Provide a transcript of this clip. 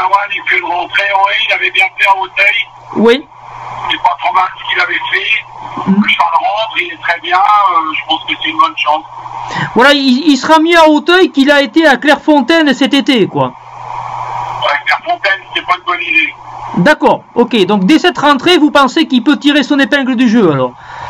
Marwan, il fait une rentrée, oui, il avait bien fait à Hauteuil. Oui. C'est pas trop mal ce qu'il avait fait. Le Charles rentre, il est très bien, je pense que c'est une bonne chance. Voilà, il sera mieux à Hauteuil qu'il a été à Clairefontaine cet été, quoi. Ouais, Clairefontaine, c'est pas une bonne idée. D'accord, ok. Donc dès cette rentrée, vous pensez qu'il peut tirer son épingle du jeu, alors?